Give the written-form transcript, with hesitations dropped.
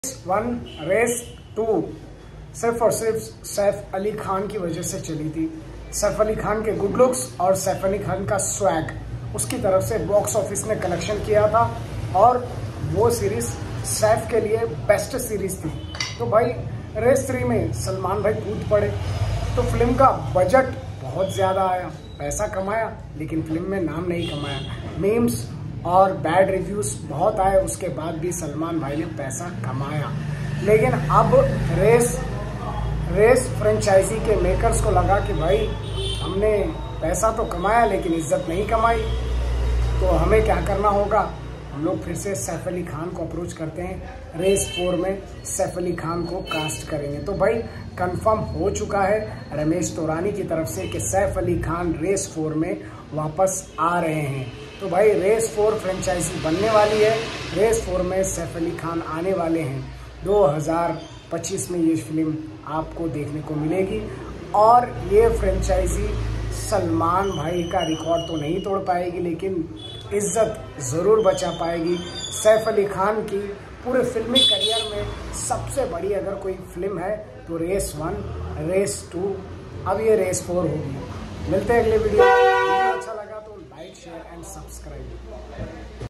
One raise to सिर्फ और सिर्फ सैफ अली खान की वजह से चली थी। सैफ अली खान के गुड लुक्स और सैफ अली खान का स्वैग उसकी तरफ से बॉक्स ऑफिस ने कलेक्शन किया था और वो सीरीज सैफ के लिए बेस्ट सीरीज थी। तो भाई रेस 3 में सलमान भाई कूद पड़े तो फिल्म का बजट बहुत ज़्यादा आया, पैसा कमाया लेकिन फिल्म में नाम नहीं कमाया। मीम्स और बैड रिव्यूज़ बहुत आए, उसके बाद भी सलमान भाई ने पैसा कमाया। लेकिन अब रेस फ्रेंचाइजी के मेकर्स को लगा कि भाई हमने पैसा तो कमाया लेकिन इज्जत नहीं कमाई, तो हमें क्या करना होगा। हम लोग फिर से सैफ अली खान को अप्रोच करते हैं, रेस 4 में सैफ अली खान को कास्ट करेंगे। तो भाई कंफर्म हो चुका है रमेश तौरानी की तरफ से कि सैफ अली खान रेस 4 में वापस आ रहे हैं। तो भाई रेस 4 फ्रेंचाइजी बनने वाली है, रेस 4 में सैफ अली खान आने वाले हैं। 2025 में ये फिल्म आपको देखने को मिलेगी और ये फ्रेंचाइजी सलमान भाई का रिकॉर्ड तो नहीं तोड़ पाएगी लेकिन इज्जत ज़रूर बचा पाएगी। सैफ अली खान की पूरे फिल्मी करियर में सबसे बड़ी अगर कोई फिल्म है तो रेस 1, रेस 2, अब ये रेस 4 होगी। मिलते हैं अगले वीडियो अच्छा लगा तो लाइक शेयर एंड सब्सक्राइब।